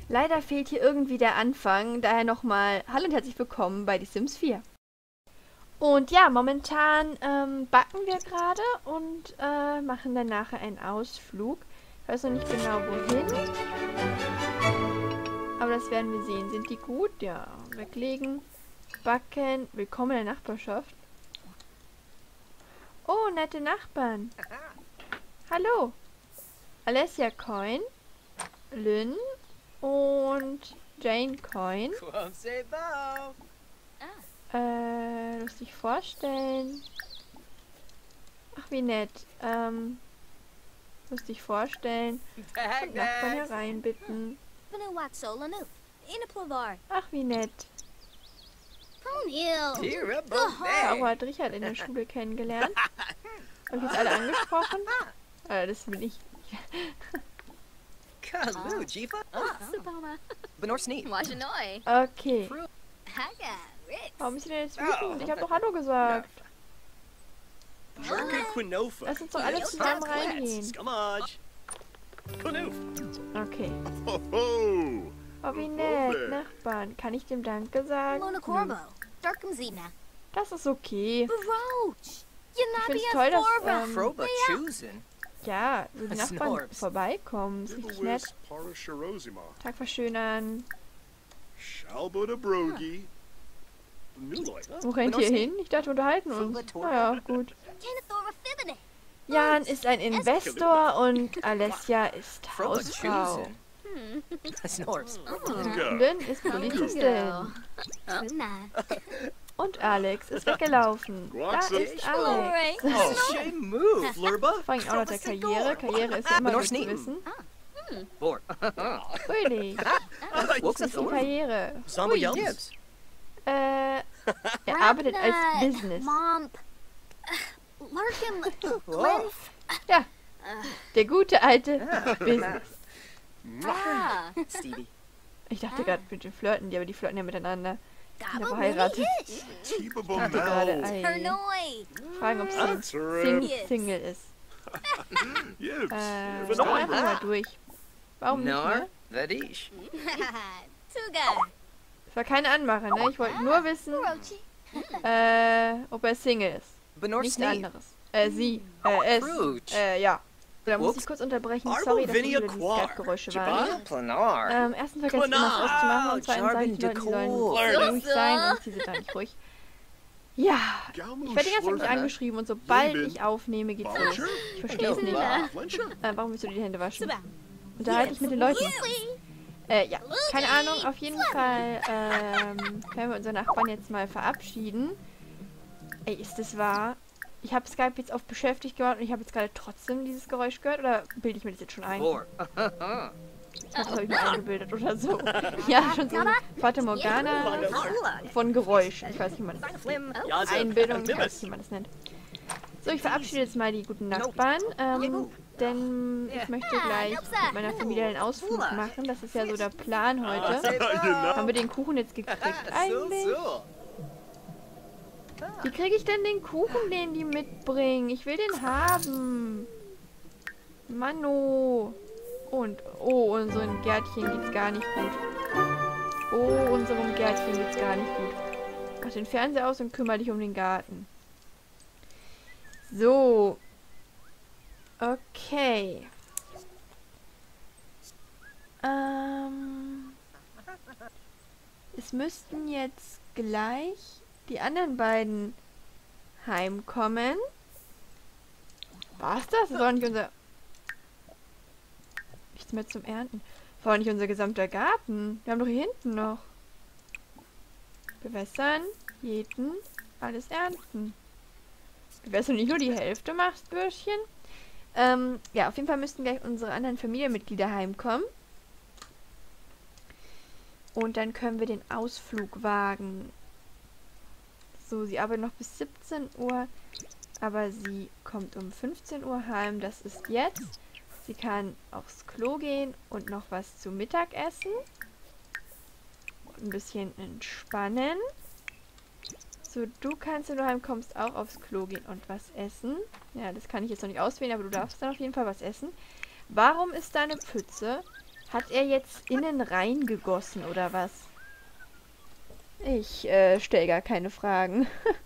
Leider fehlt hier irgendwie der Anfang, daher nochmal hallo und herzlich willkommen bei Die Sims 4. Und ja, momentan backen wir gerade und machen dann nachher einen Ausflug. Ich weiß noch nicht genau wohin, aber das werden wir sehen. Sind die gut? Ja. Weglegen, backen. Willkommen in der Nachbarschaft. Oh, nette Nachbarn. Hallo. Alessia Coin, Lynn und Jane Coin. Lass dich vorstellen. Ach, wie nett. Lass dich vorstellen. Und Nachbarn hereinbitten. Ach, wie nett. Caro hat Richard in der Schule kennengelernt. Hab ich jetzt alle angesprochen? Das bin ich. Okay. Warum ist sie denn jetzt wütend? Ich hab doch Hallo gesagt. Lass uns doch alle zusammen reingehen. Okay. Oh, wie nett, Nachbarn. Kann ich dem Danke sagen? Das ist okay. Ich finde es toll, dass ja, so die Nachbarn vorbeikommen. Ist richtig nett. Tag verschönern. Wo rennt ihr hin? Ich dachte, wir unterhalten uns. Naja, gut. Jan ist ein Investor und Alessia ist Hausfrau. Lynn ist Polizistin. Und Alex ist weggelaufen. Da ist Alex. Vor allem auch noch der Karriere. Karriere ist ja immer gut zu wissen. Fröhlich. Was ist die Karriere? Ui. Er arbeitet als Business. Ja, der gute alte Business. Ich dachte gerade mit den flirten die, aber die flirten ja miteinander. Die sind verheiratet. Ich dachte gerade, fragen, ob sie Single ist. Schau einfach mal durch. Warum nicht, ne? Das war keine Anmache, ne? Ich wollte nur wissen, ob er Single ist. Nichts anderes. Ja. Da muss ich kurz unterbrechen. Sorry, dass wieder die Skype-Geräusche waren. Erstens vergesse ich immer was auszumachen und zweitens sage ich die Leute, die sollen ruhig sein und sie sind da nicht ruhig. Ja, ich werde die ganze Zeit nicht angeschrieben und sobald ich aufnehme, geht's los. Ich verstehe es nicht. Warum willst du dir die Hände waschen? Unterhalte ich mit den Leuten. Ja, keine Ahnung. Auf jeden Fall können wir unseren Nachbarn jetzt mal verabschieden. Ey, ist das wahr? Ich habe Skype jetzt auf beschäftigt gemacht und ich habe jetzt gerade trotzdem dieses Geräusch gehört, oder bilde ich mir das jetzt schon ein? Das habe ich mir eingebildet oder so. Ja, schon so eine Fata Morgana von Geräuschen. Ich weiß nicht, wie man das Einbildung, ich weiß nicht, wie man das nennt. So, ich verabschiede jetzt mal die guten Nachbarn, denn ich möchte gleich mit meiner Familie einen Ausflug machen. Das ist ja so der Plan heute. Haben wir den Kuchen jetzt gekriegt eigentlich? Wie kriege ich denn den Kuchen, den die mitbringen? Ich will den haben. Mano. Und, oh, unserem Gärtchen geht's gar nicht gut. Oh, unserem Gärtchen geht's gar nicht gut. Mach den Fernseher aus und kümmere dich um den Garten. So. Okay. Es müssten jetzt gleich die anderen beiden heimkommen. War's das? Das war nicht unser... Nichts mehr zum Ernten. Das war nicht unser gesamter Garten. Wir haben doch hier hinten noch. Bewässern, jäten, alles ernten. Wie wär's, wenn du nicht nur die Hälfte machst, Bürschchen? Ja, auf jeden Fall müssten gleich unsere anderen Familienmitglieder heimkommen. Und dann können wir den Ausflug wagen. So, sie arbeitet noch bis 17 Uhr, aber sie kommt um 15 Uhr heim. Das ist jetzt. Sie kann aufs Klo gehen und noch was zu Mittag essen. Und ein bisschen entspannen. So, du kannst, wenn du heimkommst, auch aufs Klo gehen und was essen. Ja, das kann ich jetzt noch nicht auswählen, aber du darfst dann auf jeden Fall was essen. Warum ist da eine Pfütze? Hat er jetzt innen reingegossen oder was? Ich stelle gar keine Fragen.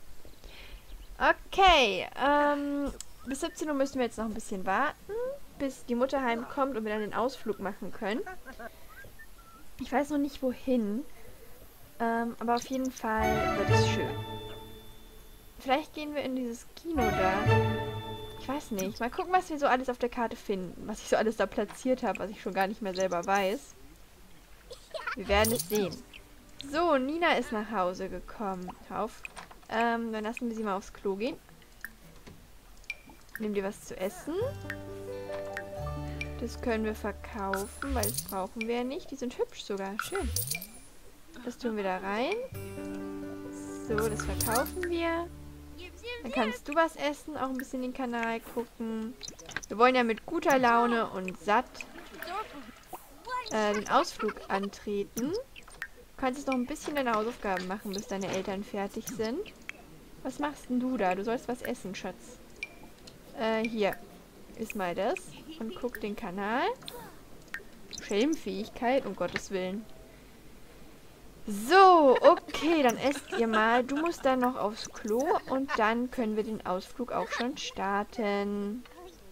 Okay, bis 17 Uhr müssen wir jetzt noch ein bisschen warten, bis die Mutter heimkommt und wir dann den Ausflug machen können. Ich weiß noch nicht wohin, aber auf jeden Fall wird es schön. Vielleicht gehen wir in dieses Kino da. Ich weiß nicht. Mal gucken, was wir so alles auf der Karte finden. Was ich so alles da platziert habe, was ich schon gar nicht mehr selber weiß. Wir werden es sehen. So, Nina ist nach Hause gekommen. Auf. Dann lassen wir sie mal aufs Klo gehen. Nimm dir was zu essen. Das können wir verkaufen, weil das brauchen wir ja nicht. Die sind hübsch sogar. Schön. Das tun wir da rein. So, das verkaufen wir. Dann kannst du was essen, auch ein bisschen den Kanal gucken. Wir wollen ja mit guter Laune und satt den Ausflug antreten. Du kannst jetzt noch ein bisschen deine Hausaufgaben machen, bis deine Eltern fertig sind. Was machst denn du da? Du sollst was essen, Schatz. Hier. Iss mal das. Und guck den Kanal. Schelmfähigkeit, um Gottes Willen. So, okay, dann esst ihr mal. Du musst dann noch aufs Klo und dann können wir den Ausflug auch schon starten.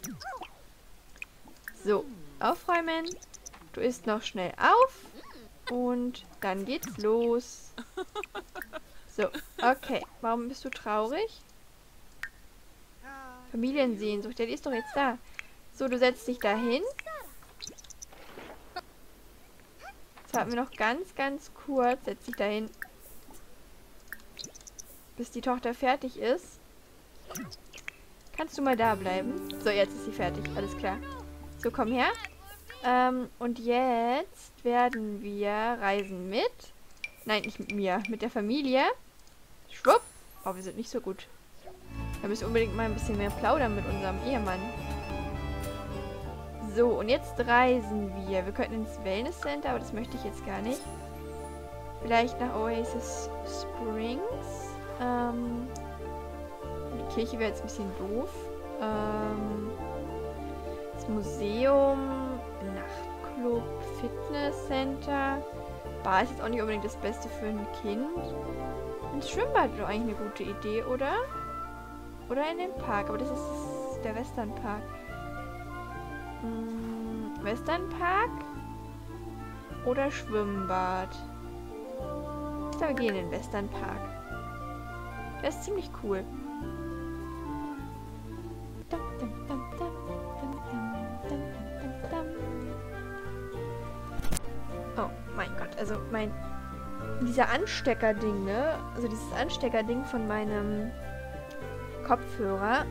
So, aufräumen. Du isst noch schnell auf und dann geht's los. So, okay. Warum bist du traurig? Familiensehnsucht, ja, die ist doch jetzt da. So, du setzt dich da hin. Jetzt warten wir noch ganz kurz. Setz dich da hin. Bis die Tochter fertig ist. Kannst du mal da bleiben? So, jetzt ist sie fertig. Alles klar. So, komm her. Und jetzt werden wir reisen mit... Nein, nicht mit mir. Mit der Familie. Schwupp. Oh, wir sind nicht so gut. Wir müssen unbedingt mal ein bisschen mehr plaudern mit unserem Ehemann. So, und jetzt reisen wir. Wir könnten ins Wellness Center, aber das möchte ich jetzt gar nicht. Vielleicht nach Oasis Springs. Die Kirche wäre jetzt ein bisschen doof. Das Museum, Nachtclub, Fitnesscenter. Bar ist jetzt auch nicht unbedingt das Beste für ein Kind. Ins Schwimmbad ist doch eigentlich eine gute Idee, oder? Oder in den Park, aber das ist der Western Park. Western Park oder Schwimmbad? Ich glaube, wir gehen in den Western Park. Der ist ziemlich cool. Oh mein Gott, also dieser Ansteckerding, ne? Also dieses Ansteckerding von meinem Kopfhörer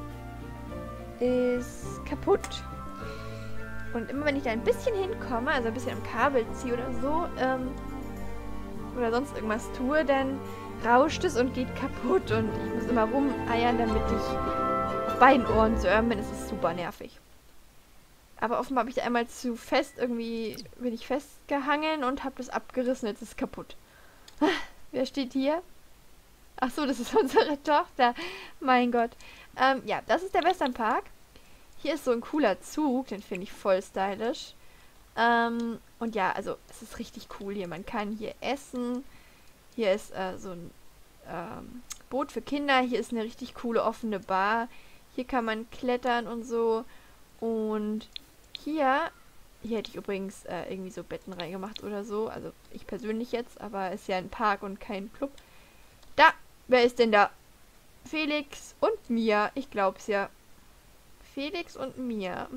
ist kaputt. Und immer wenn ich da ein bisschen hinkomme, also ein bisschen am Kabel ziehe oder so, oder sonst irgendwas tue, dann rauscht es und geht kaputt. Und ich muss immer rumeiern, damit ich auf beiden Ohren zu hören bin. Es ist super nervig. Aber offenbar habe ich da einmal zu fest irgendwie, bin ich festgehangen und habe das abgerissen. Jetzt ist es kaputt. Wer steht hier? Ach so, das ist unsere Tochter. Mein Gott. Ja, das ist der Western Park. Hier ist so ein cooler Zug, den finde ich voll stylisch. Und ja, also es ist richtig cool hier. Man kann hier essen. Hier ist so ein Boot für Kinder. Hier ist eine richtig coole offene Bar. Hier kann man klettern und so. Und hier hätte ich übrigens irgendwie so Betten reingemacht oder so. Also ich persönlich jetzt, aber ist ja ein Park und kein Club. Da! Wer ist denn da? Felix und Mia. Ich glaub's ja. Felix und Mia.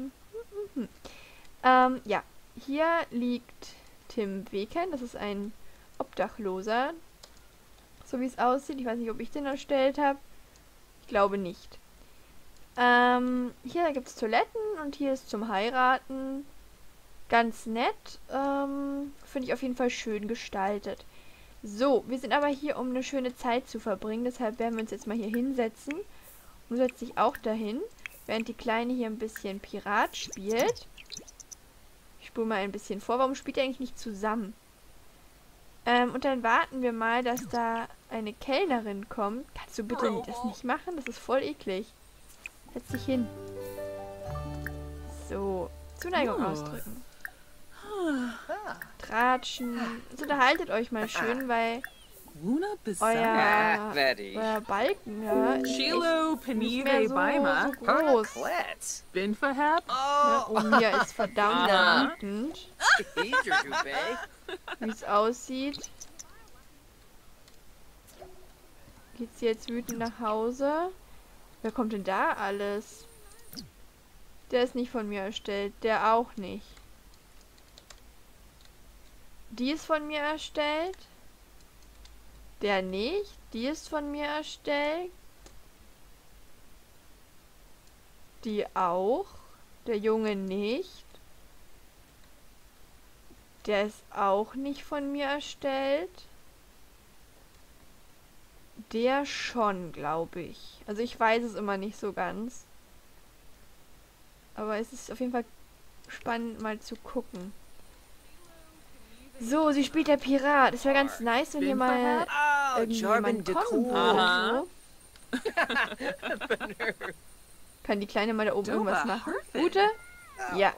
Ja, hier liegt Tim Weken. Das ist ein Obdachloser. So wie es aussieht. Ich weiß nicht, ob ich den erstellt habe. Ich glaube nicht. Hier gibt es Toiletten und hier ist zum Heiraten. Ganz nett. Finde ich auf jeden Fall schön gestaltet. So, wir sind aber hier, um eine schöne Zeit zu verbringen. Deshalb werden wir uns jetzt mal hier hinsetzen. Und setzt sich auch dahin. Während die Kleine hier ein bisschen Pirat spielt. Ich spule mal ein bisschen vor. Warum spielt ihr eigentlich nicht zusammen? Und dann warten wir mal, dass da eine Kellnerin kommt. Kannst du bitte das nicht machen? Das ist voll eklig. Setz dich hin. So. Zuneigung ausdrücken. tratschen. Also unterhaltet euch mal schön, weil euer Balken, ja, ist echt nicht mehr so groß. Ja, Omia ist verdammt wütend, wie es aussieht. Geht sie jetzt wütend nach Hause? Wer kommt denn da alles? Der ist nicht von mir erstellt. Der auch nicht. Die ist von mir erstellt. Der nicht. Die ist von mir erstellt. Die auch. Der Junge nicht. Der ist auch nicht von mir erstellt. Der schon, glaube ich. Also ich weiß es immer nicht so ganz. Aber es ist auf jeden Fall spannend mal zu gucken. So, sie spielt der Pirat. Es wäre ganz nice, wenn hier mal irgendjemand kommen würde. Kann die Kleine mal da oben irgendwas machen? Ute? Ja.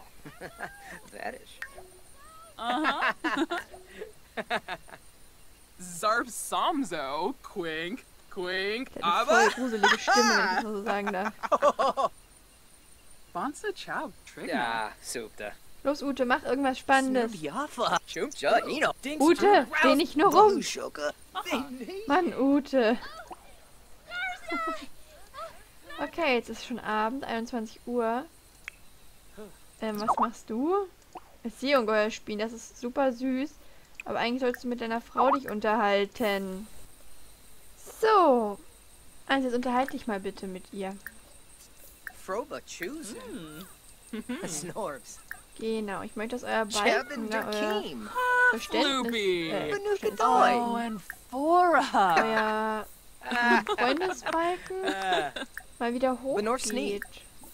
Zarb Samzo, Quink, Quink, aber... Voll gruselige Stimme, wenn ich das mal so sagen darf. Bonza Chow, Trick. Ja, super. Los, Ute, mach irgendwas Spannendes. Ute, dreh nicht nur rum. Mann, Ute. Okay, jetzt ist schon Abend, 21 Uhr. Was machst du? Seeungeheuer spielen, das ist super süß. Aber eigentlich sollst du mit deiner Frau dich unterhalten. So. Also jetzt unterhalte dich mal bitte mit ihr. Genau, ich möchte, dass euer Balken, euer Verständnis, euer Freundesbalken mal wieder hochgeht.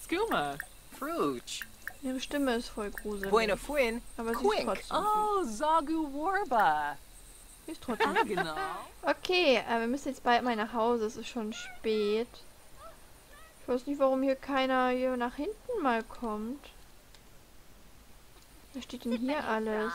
Ihre Stimme ist voll gruselig. Aber sie ist trotzdem sie ist trotzdem okay, wir müssen jetzt bald mal nach Hause. Es ist schon spät. Ich weiß nicht, warum hier keiner hier nach hinten mal kommt. Was steht denn hier alles?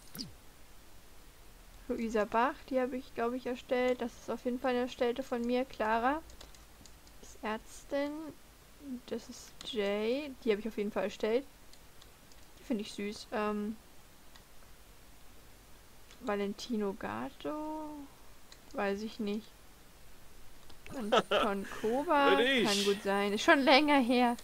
Luisa Bach, die habe ich, glaube ich, erstellt. Das ist auf jeden Fall eine Erstellte von mir. Clara ist Ärztin. Das ist Jay. Die habe ich auf jeden Fall erstellt. Die finde ich süß. Valentino Gatto? Weiß ich nicht. Anton Koba? Kann gut sein. Ist schon länger her.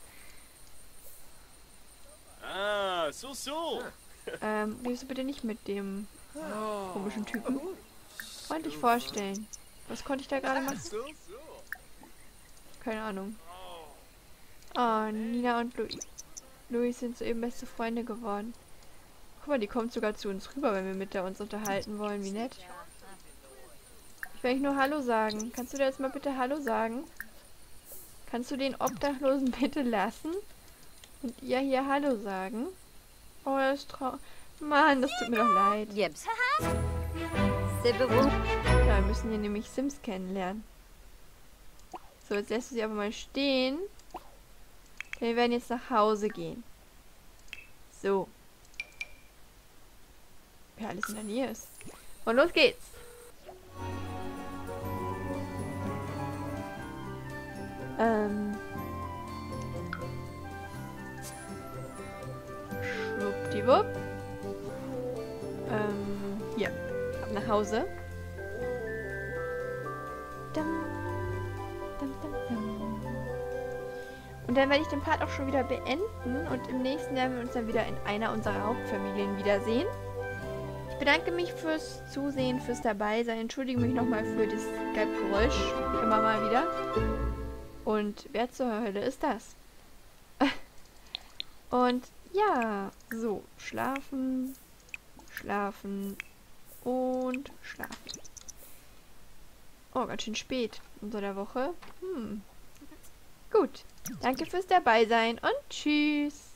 Redest du bitte nicht mit dem komischen Typen? Freundlich vorstellen. Was konnte ich da gerade machen? Keine Ahnung. Oh, Nina und Luis sind soeben beste Freunde geworden. Guck mal, die kommt sogar zu uns rüber, wenn wir mit der uns unterhalten wollen. Wie nett. Ich will nur Hallo sagen. Kannst du da jetzt mal bitte Hallo sagen? Kannst du den Obdachlosen bitte lassen? Und ihr hier Hallo sagen? Oh, das ist traurig. Mann, das tut mir doch leid. Ja, wir müssen hier nämlich Sims kennenlernen. So, jetzt lässt du sie aber mal stehen. Wir werden jetzt nach Hause gehen. So. Wer alles in der Nähe ist. Und los geht's. Schwuppdiwupp. Hier. Ab nach Hause. Und dann werde ich den Part auch schon wieder beenden. Und im nächsten werden wir uns dann wieder in einer unserer Hauptfamilien wiedersehen. Ich bedanke mich fürs Zusehen, fürs Dabeisein. Entschuldige mich nochmal für das Skype-Geräusch. Immer mal wieder. Und wer zur Hölle ist das? Und ja, so, schlafen, schlafen und schlafen. Oh, ganz schön spät unter der Woche. Gut, danke fürs Dabeisein und tschüss.